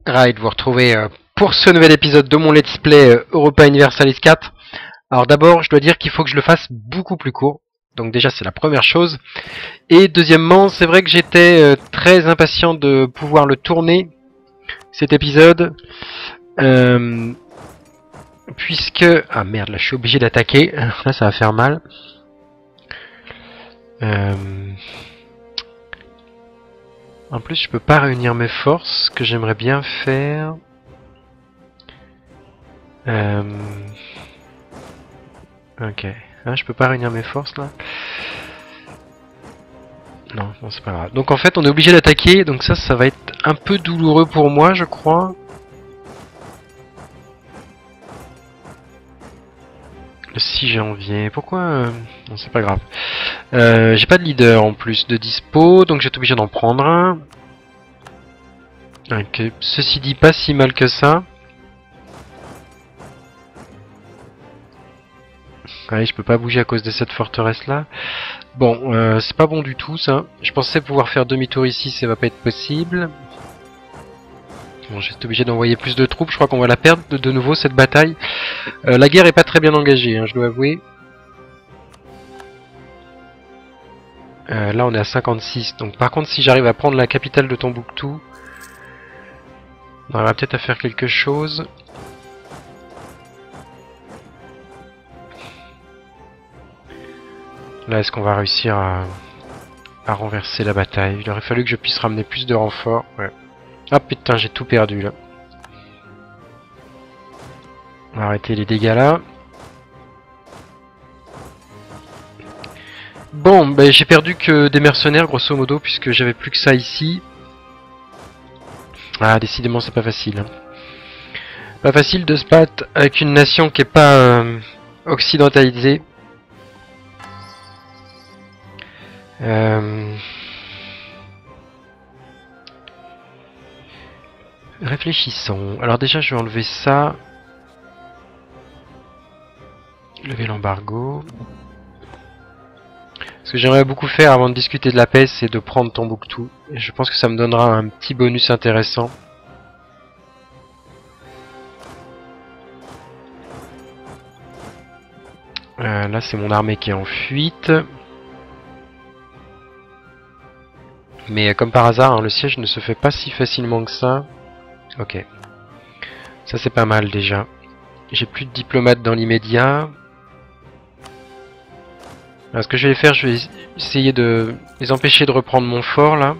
Ravi de vous retrouver pour ce nouvel épisode de mon let's play Europa Universalis 4. Alors d'abord, je dois dire qu'il faut que je le fasse beaucoup plus court. Donc déjà, c'est la première chose. Et deuxièmement, c'est vrai que j'étais très impatient de pouvoir le tourner, cet épisode. Puisque... Ah merde, là je suis obligé d'attaquer. Là, ça va faire mal. En plus, je peux pas réunir mes forces, que j'aimerais bien faire. Ok. Ah, je peux pas réunir mes forces là. Non, bon, c'est pas grave. Donc en fait, on est obligé d'attaquer, donc ça va être un peu douloureux pour moi, je crois. Le 6 janvier. Pourquoi Non, c'est pas grave. J'ai pas de leader en plus de dispo, donc j'étais obligé d'en prendre un. Ok. Ceci dit, pas si mal que ça. Allez, je peux pas bouger à cause de cette forteresse là. Bon, c'est pas bon du tout ça. Je pensais pouvoir faire demi-tour ici, ça va pas être possible. Bon, j'étais obligé d'envoyer plus de troupes, je crois qu'on va la perdre de nouveau cette bataille. La guerre est pas très bien engagée, hein, je dois avouer. Là on est à 56, donc par contre si j'arrive à prendre la capitale de Tombouctou, on va peut-être à faire quelque chose. Là est-ce qu'on va réussir à renverser la bataille? Il aurait fallu que je puisse ramener plus de renforts. Ouais. Ah putain, j'ai tout perdu là. On va arrêter les dégâts là. Bon, ben j'ai perdu que des mercenaires grosso modo puisque j'avais plus que ça ici. Ah, décidément c'est pas facile. Hein. Pas facile de se battre avec une nation qui est pas occidentalisée. Réfléchissons. Alors déjà je vais enlever ça. Lever l'embargo. Ce que j'aimerais beaucoup faire avant de discuter de la paix, c'est de prendre Tombouctou. Et je pense que ça me donnera un petit bonus intéressant. Là c'est mon armée qui est en fuite. Mais comme par hasard, hein, le siège ne se fait pas si facilement que ça. Ok. Ça c'est pas mal déjà. J'ai plus de diplomates dans l'immédiat. Ce que je vais faire, je vais essayer de les empêcher de reprendre mon fort là.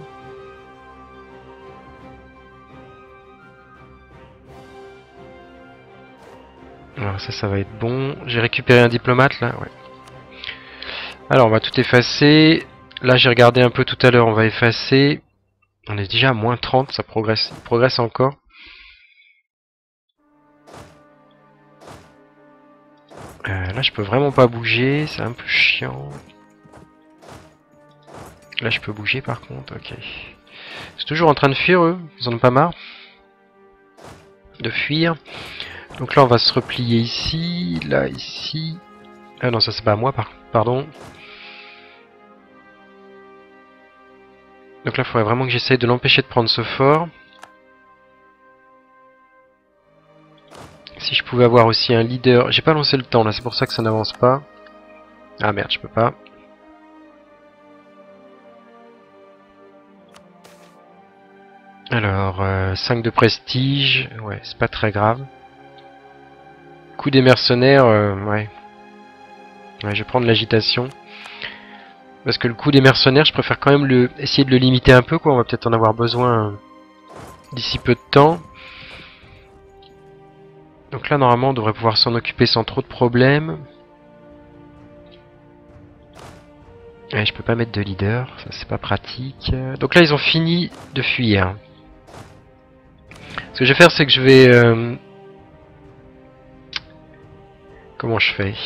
Alors ça va être bon. J'ai récupéré un diplomate là, ouais. Alors on va tout effacer. Là j'ai regardé un peu tout à l'heure, on va effacer. On est déjà à moins 30, ça progresse encore. Là je peux vraiment pas bouger, c'est un peu chiant. Là je peux bouger par contre, ok. C'est toujours en train de fuir eux, ils en ont pas marre de fuir. Donc là on va se replier ici, là, ici. Ah non ça c'est pas à moi, pardon. Donc là il faudrait vraiment que j'essaye de l'empêcher de prendre ce fort. Si je pouvais avoir aussi un leader... J'ai pas lancé le temps là, c'est pour ça que ça n'avance pas. Ah merde, je peux pas. Alors, 5 de prestige, ouais, c'est pas très grave. Coup des mercenaires, ouais. Ouais, je vais prendre l'agitation. Parce que le coup des mercenaires, je préfère quand même essayer de le limiter un peu, quoi. On va peut-être en avoir besoin d'ici peu de temps. Donc là, normalement, on devrait pouvoir s'en occuper sans trop de problèmes. Ouais, je peux pas mettre de leader, ça c'est pas pratique. Donc là, ils ont fini de fuir. Ce que je vais faire, c'est que je vais... Comment je fais?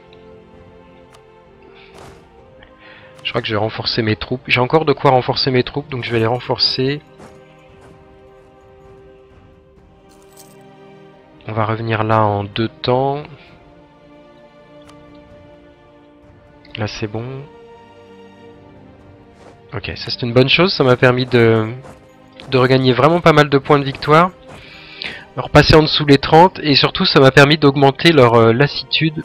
Je crois que je vais renforcer mes troupes. J'ai encore de quoi renforcer mes troupes, donc je vais les renforcer. On va revenir là en 2 temps. Là c'est bon. Ok, ça c'est une bonne chose, ça m'a permis de regagner vraiment pas mal de points de victoire. repasser en dessous les 30 et surtout ça m'a permis d'augmenter leur lassitude.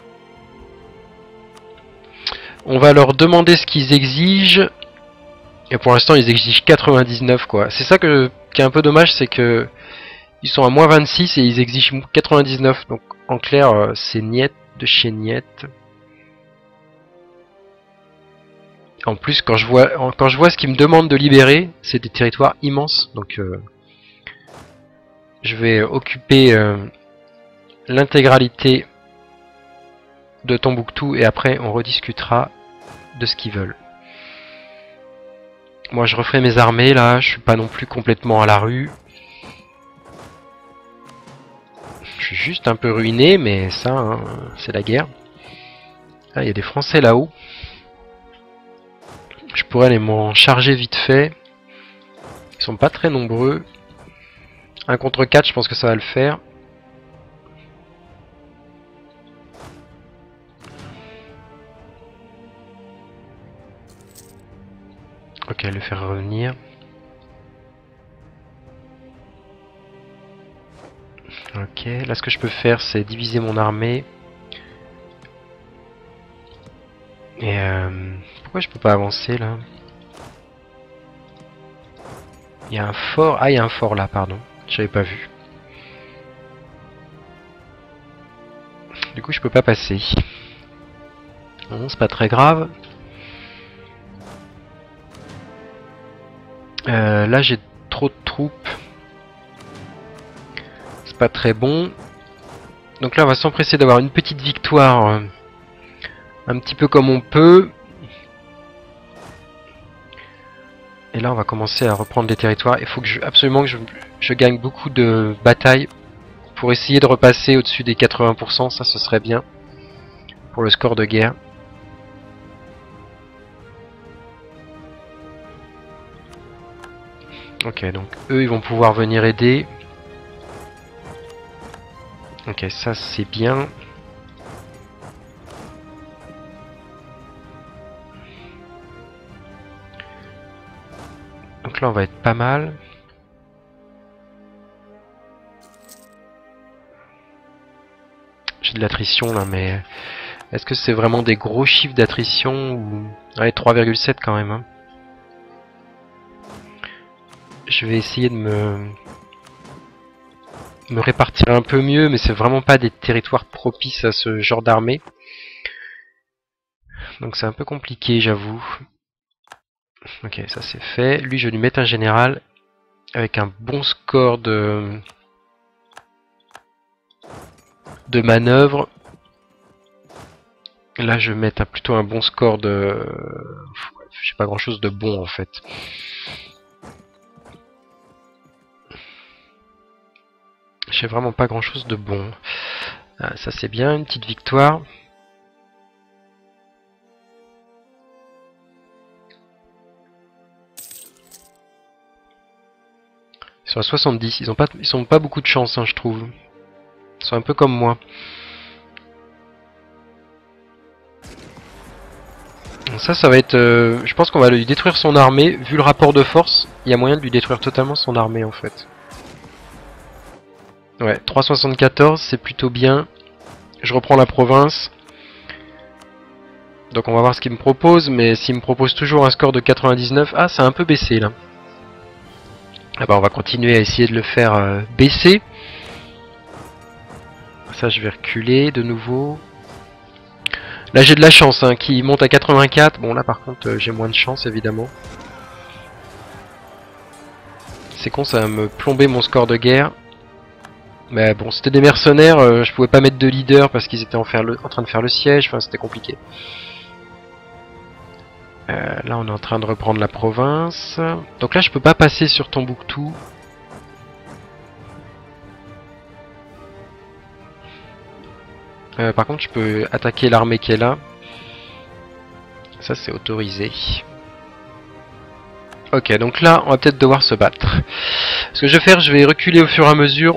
On va leur demander ce qu'ils exigent et pour l'instant ils exigent 99 quoi. C'est ça qui est un peu dommage, c'est que ils sont à moins 26 et ils exigent 99, donc en clair c'est niet de chez niet. En plus quand je vois ce qu'ils me demandent de libérer, c'est des territoires immenses, donc je vais occuper l'intégralité de Tombouctou et après on rediscutera de ce qu'ils veulent. Moi je referai mes armées là, je suis pas non plus complètement à la rue. Je suis juste un peu ruiné, mais ça, hein, c'est la guerre. Ah, il y a des Français là-haut. Je pourrais aller m'en charger vite fait. Ils sont pas très nombreux. 1 contre 4, je pense que ça va le faire. Ok, le faire revenir. Ok, là ce que je peux faire c'est diviser mon armée. Et pourquoi je peux pas avancer là? Il y a un fort. Ah, il y a un fort là, pardon. J'avais pas vu. Du coup, je peux pas passer. Bon, c'est pas très grave. Là, j'ai trop de troupes. C'est pas très bon. Donc là, on va s'empresser d'avoir une petite victoire. Un petit peu comme on peut. Et là, on va commencer à reprendre des territoires. Il faut que absolument que je gagne beaucoup de batailles pour essayer de repasser au-dessus des 80%. Ça, ce serait bien pour le score de guerre. Ok, donc eux, ils vont pouvoir venir aider. Ok, ça, c'est bien. Donc là, on va être pas mal. J'ai de l'attrition là, mais est-ce que c'est vraiment des gros chiffres d'attrition ou... Ouais, 3,7 quand même. Hein. Je vais essayer de me répartir un peu mieux, mais c'est vraiment pas des territoires propices à ce genre d'armée. Donc c'est un peu compliqué, j'avoue. Ok, ça c'est fait. Lui, je vais lui mettre un général avec un bon score de manœuvre. Là, je vais mettre plutôt un bon score de... J'ai pas grand chose de bon en fait. J'ai vraiment pas grand chose de bon. Ah, ça c'est bien, une petite victoire. Ils sont à 70, ils sont pas beaucoup de chance, hein, je trouve. Ils sont un peu comme moi. Ça va être... je pense qu'on va lui détruire son armée. Vu le rapport de force, il y a moyen de lui détruire totalement son armée en fait. Ouais, 3,74, c'est plutôt bien. Je reprends la province. Donc on va voir ce qu'il me propose, mais s'il me propose toujours un score de 99... Ah, ça a un peu baissé là. Ah bah on va continuer à essayer de le faire baisser. Ça je vais reculer de nouveau. Là j'ai de la chance, hein, qui monte à 84. Bon là par contre j'ai moins de chance évidemment. C'est con, ça va me plomber mon score de guerre. Mais bon, c'était des mercenaires, je pouvais pas mettre de leader parce qu'ils étaient en train de faire le siège, enfin c'était compliqué. Là on est en train de reprendre la province. Donc là je peux pas passer sur Tombouctou. Par contre je peux attaquer l'armée qui est là. Ça c'est autorisé. Ok, donc là on va peut-être devoir se battre. Ce que je vais faire, je vais reculer au fur et à mesure.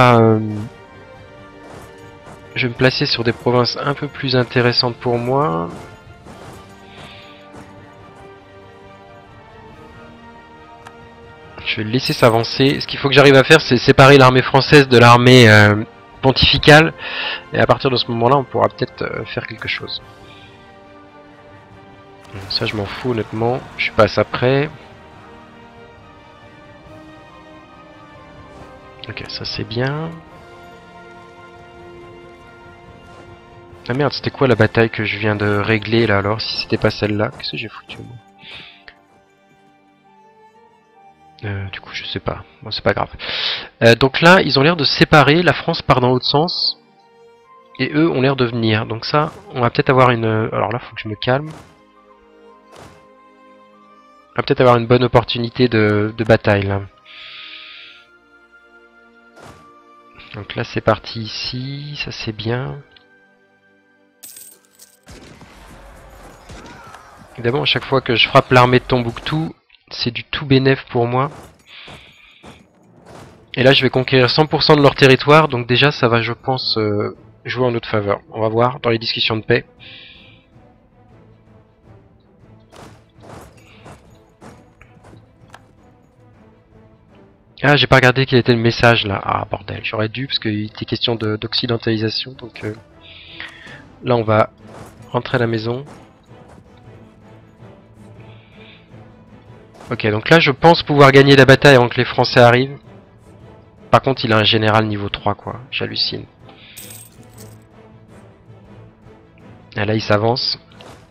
Je vais me placer sur des provinces un peu plus intéressantes pour moi. Je vais le laisser s'avancer. Ce qu'il faut que j'arrive à faire, c'est séparer l'armée française de l'armée pontificale. Et à partir de ce moment-là, on pourra peut-être faire quelque chose. Ça, je m'en fous honnêtement. Je suis pas à ça près. Ok, ça c'est bien. Ah merde, c'était quoi la bataille que je viens de régler là alors? Si c'était pas celle-là, qu'est-ce que j'ai foutu moi? Du coup, je sais pas. Bon, c'est pas grave. Donc là, ils ont l'air de se séparer. La France part dans l'autre sens. Et eux ont l'air de venir. Donc ça, on va peut-être avoir une... Alors là, faut que je me calme. On va peut-être avoir une bonne opportunité de bataille là. Donc là, c'est parti ici. Ça, c'est bien. Évidemment, à chaque fois que je frappe l'armée de Tombouctou, c'est du tout bénéf pour moi. Et là, je vais conquérir 100% de leur territoire, donc déjà, ça va, je pense, jouer en notre faveur. On va voir dans les discussions de paix. Ah, j'ai pas regardé quel était le message, là. Ah, bordel, j'aurais dû, parce qu'il était question d'occidentalisation, donc... là, on va rentrer à la maison. Ok, donc là, je pense pouvoir gagner la bataille avant que les Français arrivent. Par contre, il a un général niveau 3, quoi. J'hallucine. Et là, il s'avance.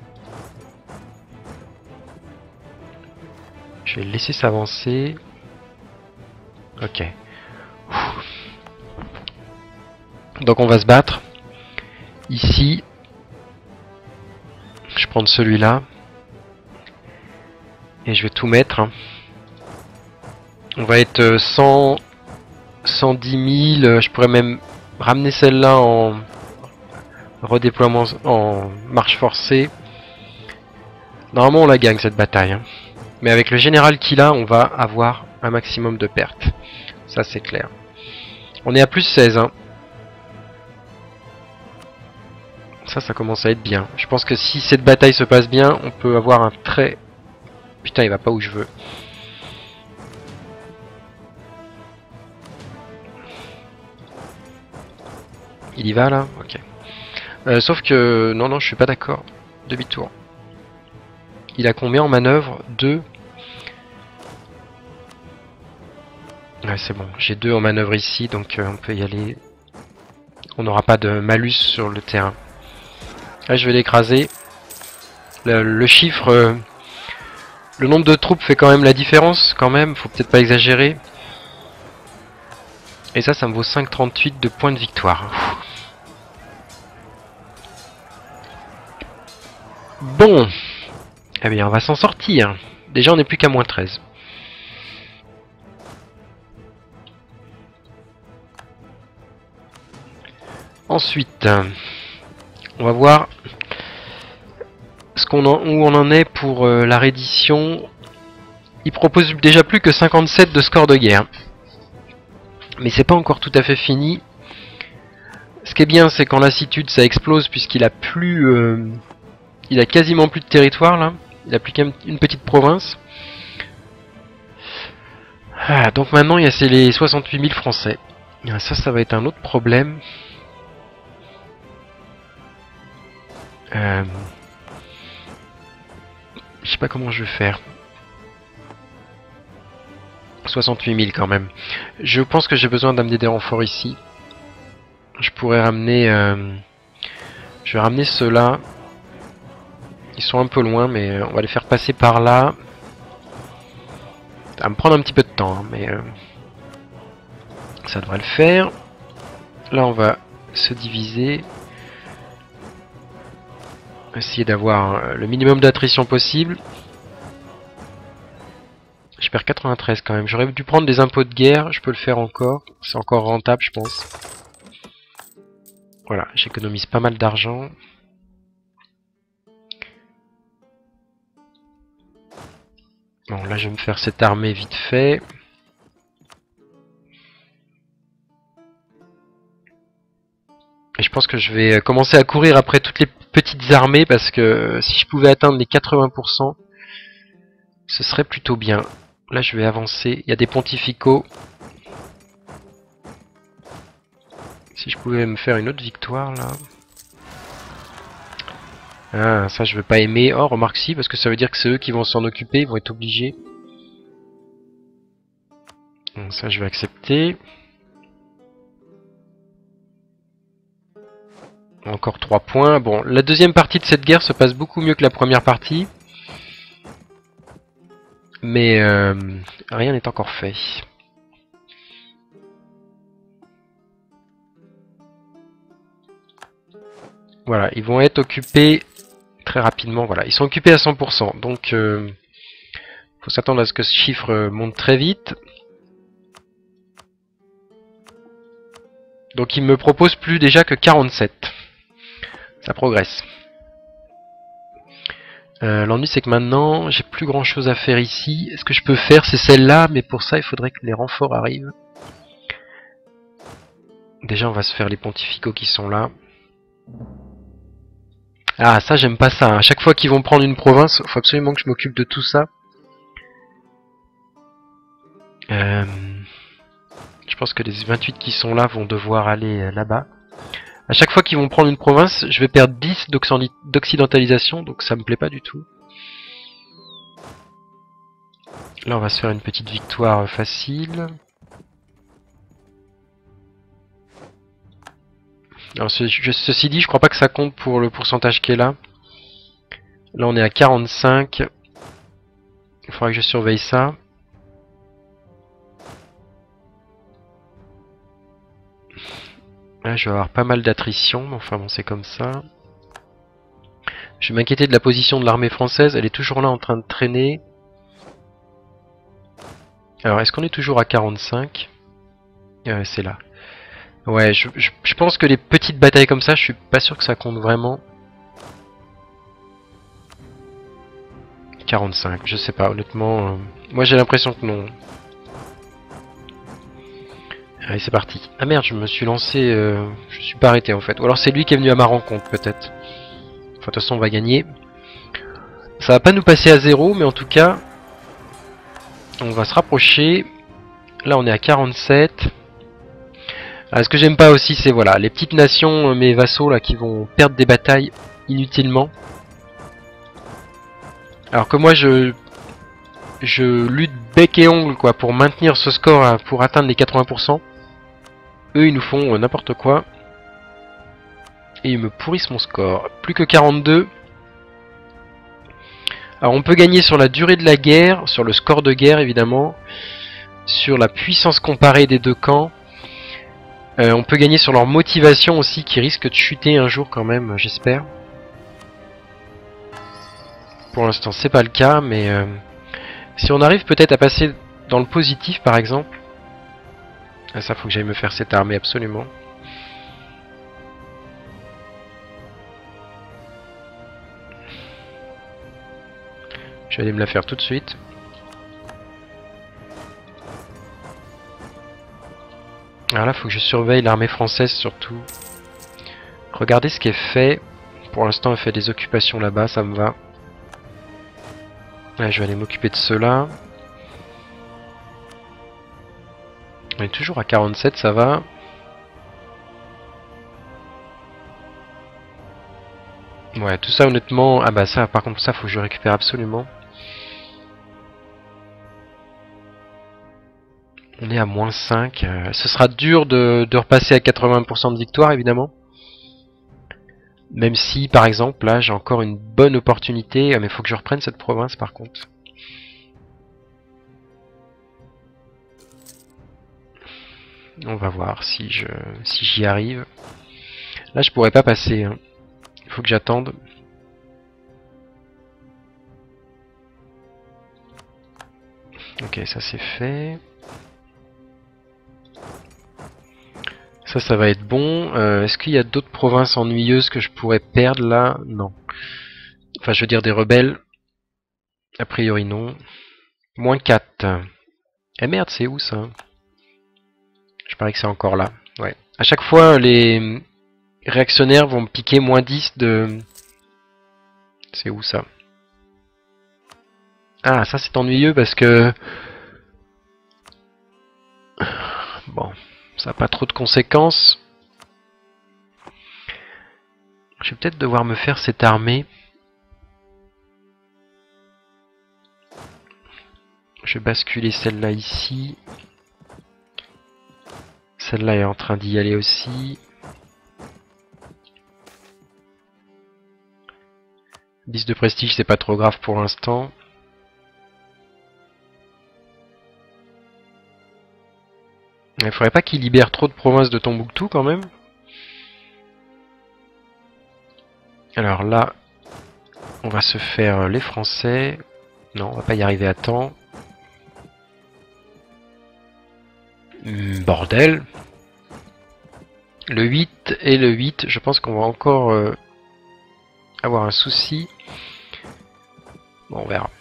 Je vais le laisser s'avancer. Ok. Donc, on va se battre. Ici. Je vais prendre celui-là. Et je vais tout mettre. Hein. On va être 110 000. Je pourrais même ramener celle-là en redéploiement, en marche forcée. Normalement, on la gagne cette bataille. Hein. Mais avec le général qu'il a, on va avoir un maximum de pertes. Ça, c'est clair. On est à plus 16. Hein. Ça commence à être bien. Je pense que si cette bataille se passe bien, on peut avoir un très... Putain, il va pas où je veux. Il y va là? Ok. Sauf que... Non, je suis pas d'accord. Demi-tour. Il a combien en manœuvre? 2. Ouais, c'est bon. J'ai 2 en manœuvre ici, donc on peut y aller. On n'aura pas de malus sur le terrain. Là, je vais l'écraser. Le chiffre... le nombre de troupes fait quand même la différence, quand même. Faut peut-être pas exagérer. Et ça me vaut 5,38 de points de victoire. Bon. Eh bien, on va s'en sortir. Déjà, on n'est plus qu'à moins 13. Ensuite, on va voir où on en est pour la reddition. Il propose déjà plus que 57 de score de guerre. Mais c'est pas encore tout à fait fini. Ce qui est bien, c'est qu'en lassitude, ça explose puisqu'il a plus... il a quasiment plus de territoire, là. Il a plus qu'une petite province. Ah, donc maintenant, il y a les 68 000 Français. Ça va être un autre problème. Je sais pas comment je vais faire. 68 000 quand même. Je pense que j'ai besoin d'amener des renforts ici. Je pourrais ramener... je vais ramener ceux-là. Ils sont un peu loin, mais on va les faire passer par là. Ça va me prendre un petit peu de temps, hein, mais... ça devrait le faire. Là, on va se diviser. Essayer d'avoir le minimum d'attrition possible. Je perds 93 quand même. J'aurais dû prendre des impôts de guerre. Je peux le faire encore. C'est encore rentable, je pense. Voilà, j'économise pas mal d'argent. Bon, là, je vais me faire cette armée vite fait. Et je pense que je vais commencer à courir après toutes les petites armées parce que si je pouvais atteindre les 80%, ce serait plutôt bien. Là, je vais avancer. Il y a des pontificaux. Si je pouvais me faire une autre victoire, là. Ah, ça, je veux pas aimer. Oh, remarque si, parce que ça veut dire que c'est eux qui vont s'en occuper. Ils vont être obligés. Donc, ça, je vais accepter. Encore 3 points. Bon, la deuxième partie de cette guerre se passe beaucoup mieux que la première partie. Mais rien n'est encore fait. Voilà, ils vont être occupés très rapidement. Voilà, ils sont occupés à 100%. Donc, faut s'attendre à ce que ce chiffre monte très vite. Donc, ils me proposent plus déjà que 47. Ça progresse. L'ennui c'est que maintenant j'ai plus grand chose à faire ici. Ce que je peux faire c'est celle-là, mais pour ça il faudrait que les renforts arrivent. Déjà on va se faire les pontificaux qui sont là. Ah ça j'aime pas ça, hein. À chaque fois qu'ils vont prendre une province, faut absolument que je m'occupe de tout ça. Je pense que les 28 qui sont là vont devoir aller là-bas. À chaque fois qu'ils vont prendre une province, je vais perdre 10 d'occidentalisation, donc ça me plaît pas du tout. Là on va se faire une petite victoire facile. Alors ceci dit, je crois pas que ça compte pour le pourcentage qui est là. Là on est à 45. Il faudra que je surveille ça. Là je vais avoir pas mal d'attrition, mais enfin bon c'est comme ça. Je vais m'inquiéter de la position de l'armée française, elle est toujours là en train de traîner. Alors est-ce qu'on est toujours à 45? C'est là. Ouais, je pense que les petites batailles comme ça, je suis pas sûr que ça compte vraiment. 45, je sais pas, honnêtement. Moi j'ai l'impression que non. Allez, c'est parti. Ah merde, je me suis lancé... je suis pas arrêté en fait. Ou alors c'est lui qui est venu à ma rencontre peut-être. Enfin, de toute façon on va gagner. Ça va pas nous passer à 0, mais en tout cas... On va se rapprocher. Là on est à 47. Ah, ce que j'aime pas aussi c'est voilà, les petites nations, mes vassaux là qui vont perdre des batailles inutilement. Alors que moi je lutte bec et ongle quoi pour maintenir ce score, pour atteindre les 80%. Eux ils nous font n'importe quoi. Et ils me pourrissent mon score. Plus que 42. Alors on peut gagner sur la durée de la guerre, sur le score de guerre évidemment, sur la puissance comparée des deux camps. On peut gagner sur leur motivation aussi qui risque de chuter un jour quand même, j'espère. Pour l'instant c'est pas le cas, mais si on arrive peut-être à passer dans le positif par exemple. Ah, ça faut que j'aille me faire cette armée absolument. Je vais aller me la faire tout de suite. Alors là, il faut que je surveille l'armée française surtout. Regardez ce qui est fait. Pour l'instant, elle fait des occupations là-bas, ça me va. Ouais, je vais aller m'occuper de ceux-là. On est toujours à 47, ça va. Ouais, tout ça honnêtement... Ah bah ça, par contre, ça, faut que je récupère absolument. On est à moins 5. Ce sera dur de repasser à 80% de victoire, évidemment. Même si, par exemple, là, j'ai encore une bonne opportunité. Mais il faut que je reprenne cette province, par contre. On va voir si j'y arrive. Là, je pourrais pas passer. Hein. Il faut que j'attende. Ok, ça c'est fait. Ça va être bon. Est-ce qu'il y a d'autres provinces ennuyeuses que je pourrais perdre là? Non. Enfin, je veux dire des rebelles. A priori, non. Moins 4. Eh merde, c'est où ça? Je parie que c'est encore là. Ouais. À chaque fois, les réactionnaires vont me piquer moins 10 de... C'est où ça? Ah, ça c'est ennuyeux parce que Bon, ça n'a pas trop de conséquences. Je vais peut-être devoir me faire cette armée. Je vais basculer celle-là ici. Celle-là est en train d'y aller aussi. Bis de prestige, c'est pas trop grave pour l'instant. Il faudrait pas qu'il libère trop de provinces de Tombouctou quand même. Alors là, on va se faire les Français. Non, on va pas y arriver à temps. Bordel. Le 8 et le 8, je pense qu'on va encore avoir un souci. Bon, on verra.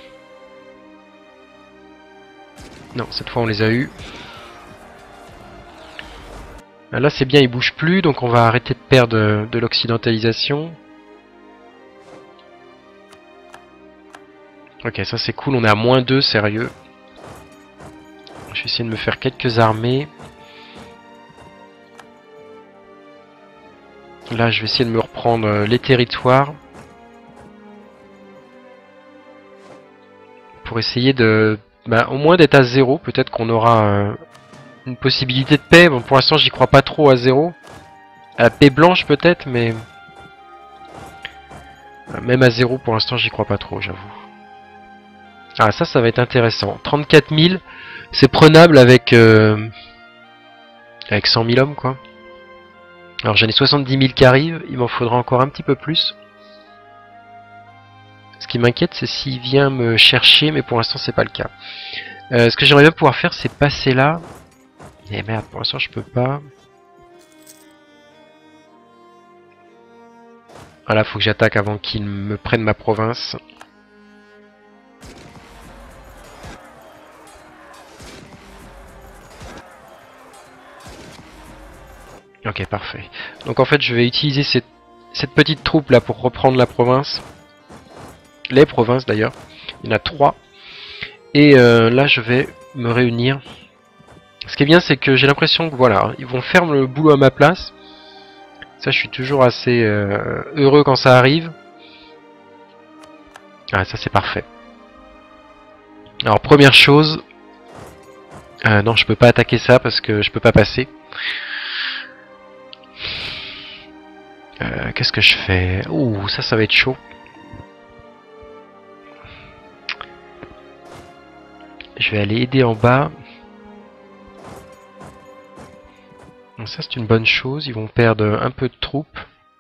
Non, cette fois on les a eus. Là c'est bien, ils bougent plus, donc on va arrêter de perdre de l'occidentalisation. Ok, ça c'est cool, on est à -2, sérieux. Je vais essayer de me faire quelques armées. Là je vais essayer de me reprendre les territoires. Pour essayer de... au moins d'être à 0, peut-être qu'on aura une possibilité de paix. Bon, pour l'instant j'y crois pas trop à 0. À la paix blanche peut-être, mais... même à 0 pour l'instant j'y crois pas trop, j'avoue. Ah ça va être intéressant. 34 000, c'est prenable avec 100 000 hommes quoi. Alors j'en ai 70 000 qui arrivent, il m'en faudra encore un petit peu plus. Ce qui m'inquiète c'est s'il vient me chercher, mais pour l'instant c'est pas le cas. Ce que j'aimerais bien pouvoir faire c'est passer là. Et merde, pour l'instant je peux pas. Voilà, faut que j'attaque avant qu'il me prenne ma province. Ok, parfait. Donc en fait, je vais utiliser cette petite troupe là pour reprendre la province. Les provinces d'ailleurs. Il y en a 3. Et là, je vais me réunir. Ce qui est bien, c'est que j'ai l'impression que voilà, ils vont faire le boulot à ma place. Ça, je suis toujours assez heureux quand ça arrive. Ah, ça c'est parfait. Alors, première chose... non, je peux pas attaquer ça parce que je peux pas passer. Qu'est-ce que je fais? Ouh, ça va être chaud. Je vais aller aider en bas. Donc ça c'est une bonne chose, ils vont perdre un peu de troupes.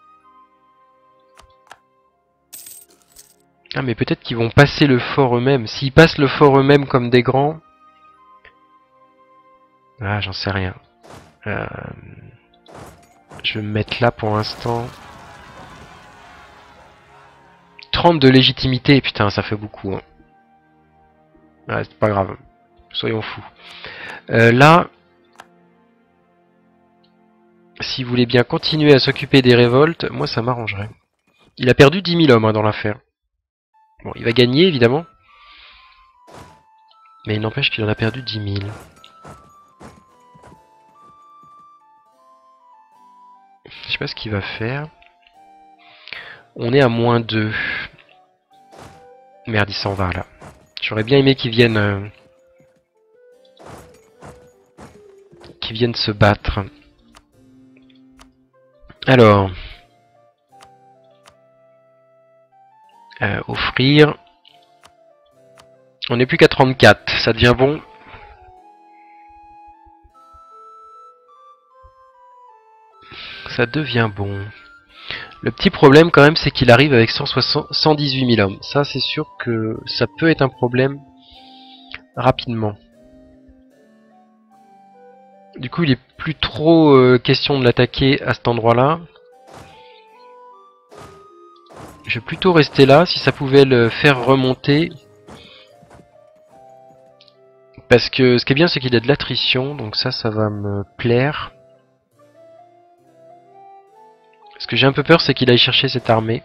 Ah mais peut-être qu'ils vont passer le fort eux-mêmes. S'ils passent le fort eux-mêmes comme des grands... Ah j'en sais rien. Je vais me mettre là pour l'instant. 30 de légitimité, putain ça fait beaucoup. Hein. Ah, c'est pas grave, soyons fous. Là... S'il voulait bien continuer à s'occuper des révoltes, moi ça m'arrangerait. Il a perdu 10 000 hommes hein, dans l'affaire. Bon, il va gagner évidemment. Mais il n'empêche qu'il en a perdu 10 000. Je sais pas ce qu'il va faire. On est à -2. Merde, il s'en va là. J'aurais bien aimé qu'il vienne... qu'ils viennent se battre. Alors... offrir... On n'est plus qu'à 34, ça devient bon. Ça devient bon. Le petit problème quand même c'est qu'il arrive avec 118 000 hommes. Ça c'est sûr que ça peut être un problème rapidement. Du coup il est plus trop question de l'attaquer à cet endroit là. Je vais plutôt rester là si ça pouvait le faire remonter. Parce que ce qui est bien c'est qu'il a de l'attrition, donc ça va me plaire. Ce que j'ai un peu peur c'est qu'il aille chercher cette armée.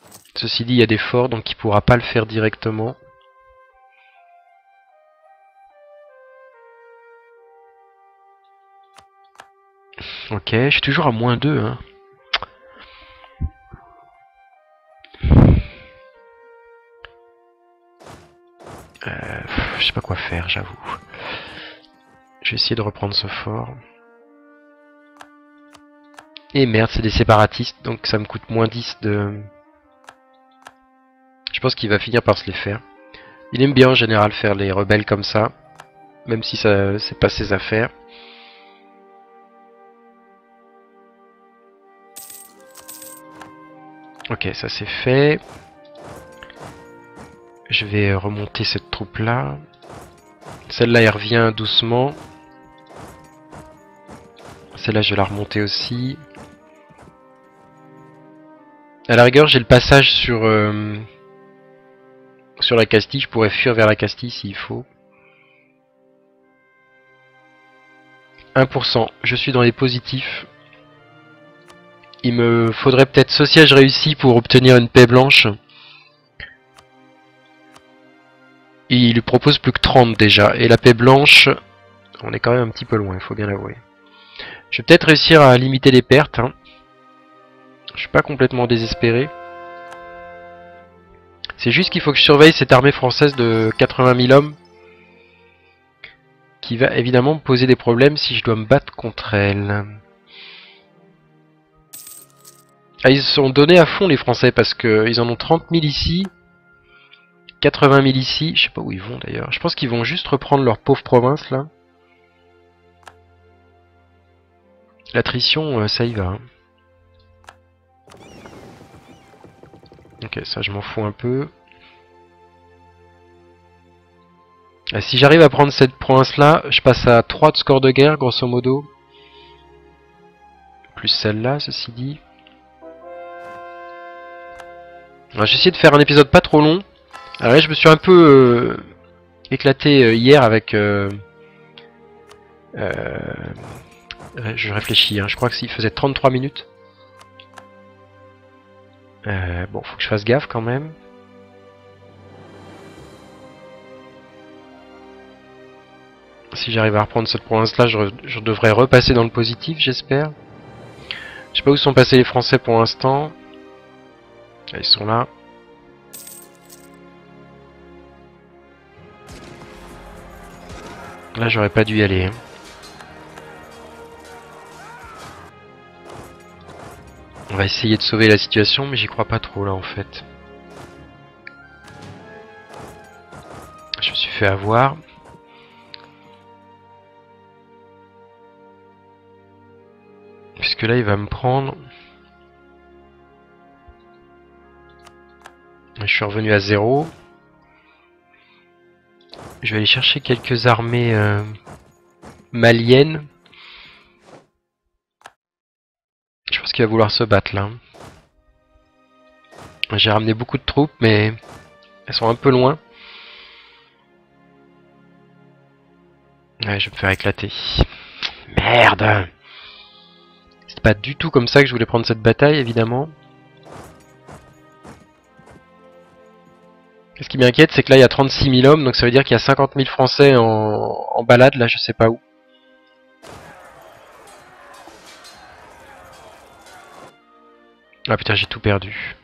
Ceci dit il y a des forts donc il pourra pas le faire directement. Ok, je suis toujours à -2. Hein. Je sais pas quoi faire, j'avoue. Je vais essayer de reprendre ce fort. Et merde, c'est des séparatistes, donc ça me coûte -10 de... Je pense qu'il va finir par se les faire. Il aime bien en général faire les rebelles comme ça, même si ça c'est pas ses affaires. Ok, ça c'est fait. Je vais remonter cette troupe là. Celle-là elle revient doucement. Celle-là je vais la remonter aussi. À la rigueur j'ai le passage sur la Castille. Je pourrais fuir vers la Castille s'il faut. 1%. Je suis dans les positifs. Il me faudrait peut-être ce siège réussi pour obtenir une paix blanche. Et il lui propose plus que 30 déjà. Et la paix blanche, on est quand même un petit peu loin, il faut bien l'avouer. Je vais peut-être réussir à limiter les pertes. Hein. Je suis pas complètement désespéré. C'est juste qu'il faut que je surveille cette armée française de 80 000 hommes. Qui va évidemment me poser des problèmes si je dois me battre contre elle. Ah, ils se sont donnés à fond les Français parce qu'ils en ont 30 000 ici. 80 000 ici. Je sais pas où ils vont d'ailleurs. Je pense qu'ils vont juste reprendre leur pauvre province là. L'attrition, ça y va. Hein. Ok, ça je m'en fous un peu. Si j'arrive à prendre cette province là, je passe à 3 de score de guerre grosso modo. Plus celle-là, ceci dit. J'ai essayé de faire un épisode pas trop long. Alors là, je me suis un peu éclaté hier avec... je réfléchis, hein. Je crois que s'il faisait 33 minutes. Bon, faut que je fasse gaffe quand même. Si j'arrive à reprendre cette province-là, je devrais repasser dans le positif, j'espère. Je sais pas où sont passés les Français pour l'instant. Ils sont là. Là, j'aurais pas dû y aller. Hein. On va essayer de sauver la situation, mais j'y crois pas trop là en fait. Je me suis fait avoir. Puisque là, il va me prendre... Je suis revenu à 0. Je vais aller chercher quelques armées maliennes. Je pense qu'il va vouloir se battre là. J'ai ramené beaucoup de troupes, mais elles sont un peu loin. Ouais, je vais me faire éclater. Merde! C'est pas du tout comme ça que je voulais prendre cette bataille, évidemment. Ce qui m'inquiète, c'est que là, il y a 36 000 hommes, donc ça veut dire qu'il y a 50 000 Français en balade, là, je sais pas où. Ah putain, j'ai tout perdu.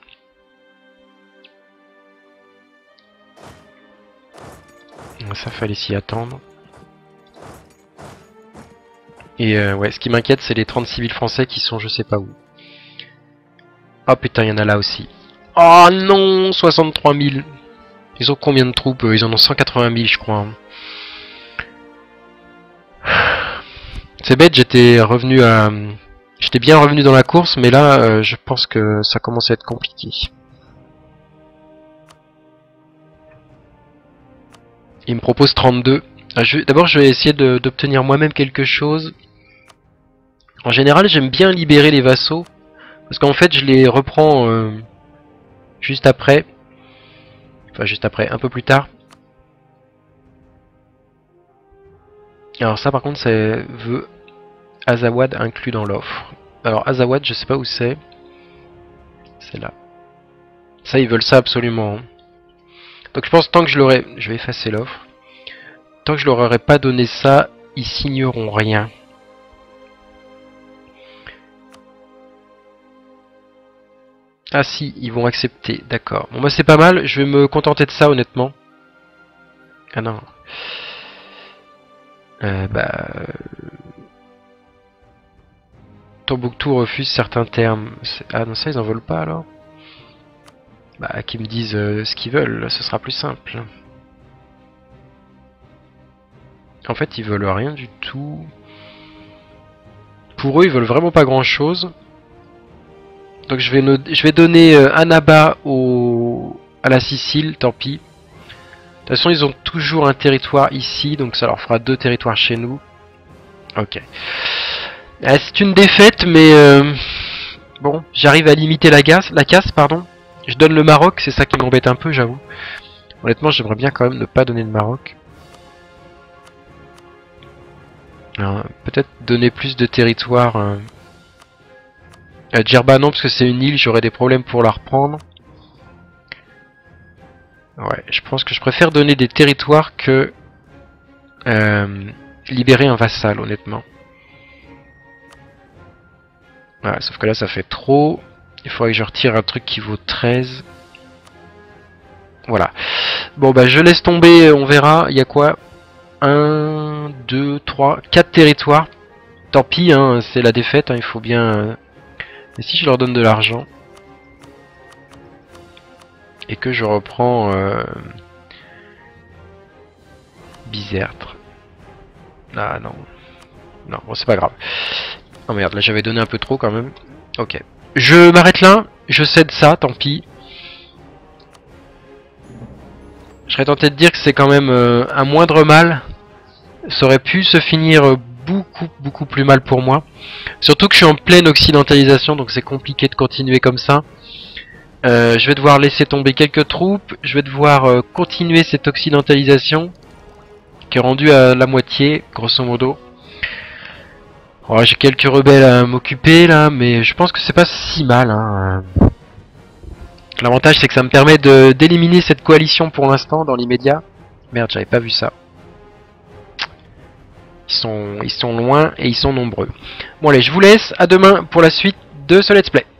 Ça, fallait s'y attendre. Et ouais, ce qui m'inquiète, c'est les 36 000 Français qui sont je sais pas où. Oh putain, il y en a là aussi. Oh non, 63 000. Ils ont combien de troupes? Ils en ont 180 000, je crois. C'est bête, j'étais revenu à... J'étais bien revenu dans la course, mais là, je pense que ça commence à être compliqué. Il me propose 32. D'abord, je vais essayer d'obtenir moi-même quelque chose. En général, j'aime bien libérer les vassaux. Parce qu'en fait, je les reprends juste après. Enfin, juste après, un peu plus tard. Alors ça, par contre, ça veut Azawad inclus dans l'offre. Alors Azawad, je sais pas où c'est. C'est là. Ça, ils veulent ça absolument. Hein. Donc je pense tant que je l'aurais... Je vais effacer l'offre. Tant que je leur aurais pas donné ça, ils signeront rien. Ah si, ils vont accepter, d'accord. Bon bah c'est pas mal, je vais me contenter de ça honnêtement. Ah non. Bah... Tombouctou refuse certains termes. Ah non, ça ils en veulent pas alors? Bah qu'ils me disent ce qu'ils veulent, ce sera plus simple. En fait ils veulent rien du tout. Pour eux ils veulent vraiment pas grand chose. Donc je vais donner Annaba à la Sicile, tant pis. De toute façon ils ont toujours un territoire ici, donc ça leur fera 2 territoires chez nous. Ok. C'est une défaite, mais bon, j'arrive à limiter la casse, pardon. Je donne le Maroc, c'est ça qui m'embête un peu, j'avoue. Honnêtement, j'aimerais bien quand même ne pas donner le Maroc. Peut-être donner plus de territoire. Djerba non, parce que c'est une île, j'aurais des problèmes pour la reprendre. Ouais, je pense que je préfère donner des territoires que libérer un vassal, honnêtement. Ouais, sauf que là, ça fait trop. Il faudrait que je retire un truc qui vaut 13. Voilà. Bon, bah, je laisse tomber, on verra. Il y a quoi 1, 2, 3, 4 territoires. Tant pis, hein, c'est la défaite, hein, il faut bien... Et si je leur donne de l'argent et que je reprends Bizertre. Ah non. Non, bon c'est pas grave. Oh merde, là j'avais donné un peu trop quand même. Ok. Je m'arrête là, je cède ça, tant pis. Je serais tenté de dire que c'est quand même un moindre mal. Ça aurait pu se finir beaucoup plus mal pour moi. Surtout que je suis en pleine occidentalisation, donc c'est compliqué de continuer comme ça. Je vais devoir laisser tomber quelques troupes. Je vais devoir continuer cette occidentalisation qui est rendue à la moitié, grosso modo. Oh, j'ai quelques rebelles à m'occuper là, mais je pense que c'est pas si mal. Hein. L'avantage c'est que ça me permet d'éliminer cette coalition pour l'instant dans l'immédiat. Merde, j'avais pas vu ça. Ils sont loin et ils sont nombreux. Bon allez, je vous laisse. À demain pour la suite de ce let's play.